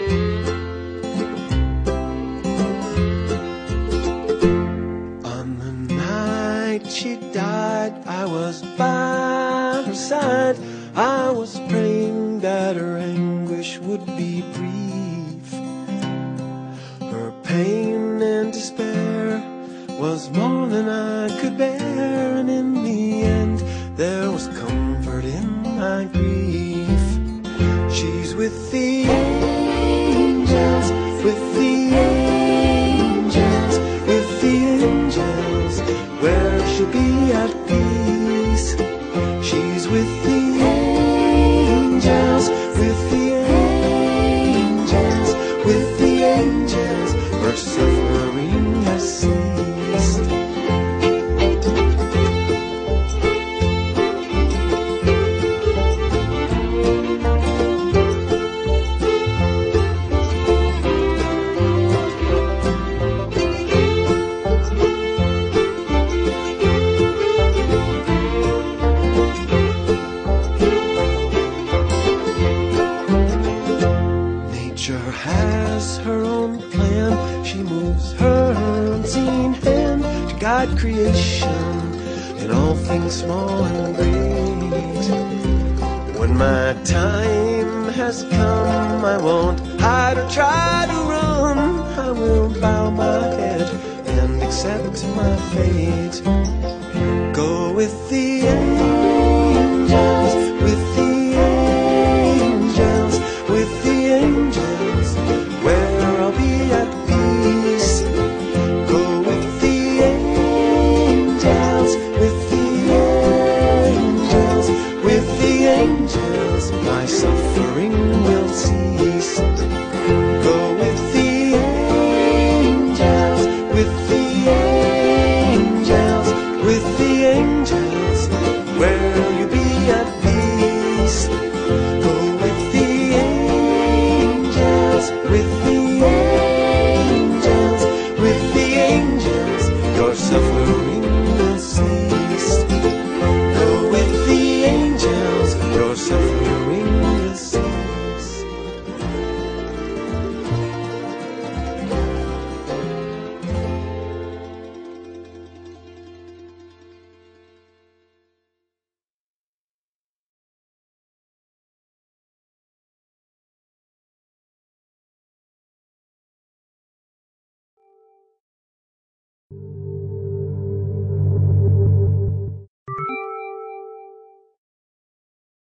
On the night she died, I was by her side. I was praying that her anguish would be brief. Her pain and despair was more than I could bear, and in the end there was comfort in my grief. She's with the angels, with the angels, with the angels, where she'll be at peace. She's with the angels, with the angels, with the angels, where suffering has ceased. Nature has her own plan. She moves her unseen hand to guide creation in all things small and great. When my time has come, I won't hide or try to run. I will bow my head and accept my fate. Go with the